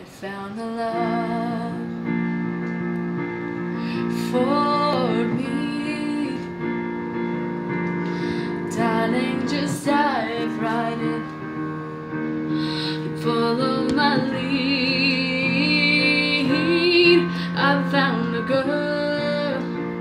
I found a love for me. Darling, just dive right in and follow my lead. I found a girl,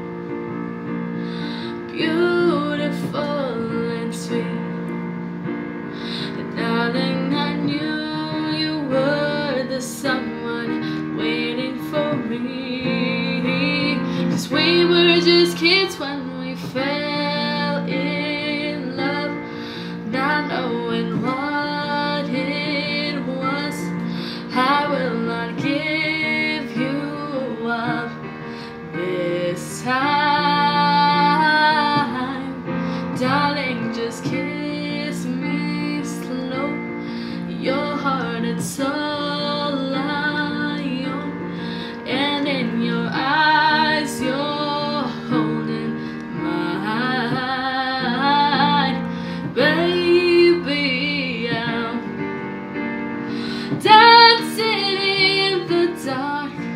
beautiful and sweet. And darling, I knew you were the someone waiting for me. 'Cause we were just kids when we fell in love, not knowing what it was. I will not give you up this time. Darling, just kiss me slow. Your heart and soul I own, and in your eyes you're holding mine. Baby, I'm dancing in the dark,